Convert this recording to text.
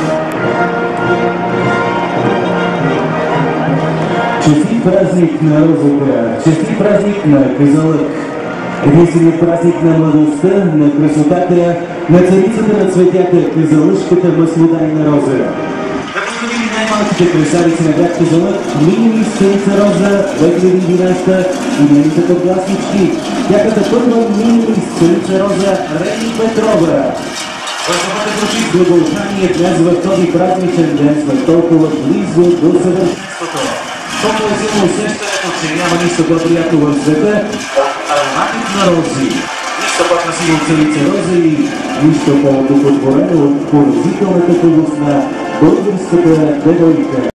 Честит празник на розата, честит празник на Казанлък. Единственият празник на младостта, на красотата, на царицата на цветята, казанлъшката маслодайна роза. Да поздравим най-малките красавици на град Казанлък, мини Царица Роза 2011 и нейните подгласнички. Тяхната първа мини Царица Роза Рени Петрова. Възможно звучи с благоухание днес в този празничен ден сме толкова близо до съвършенството. Толкова е силно усещането, че няма нищо по-приятно в света от ароматите на рози. Нищо по-красиво от Царица Роза и нищо по-удовлетворено от поразителната хубост на българската девойка.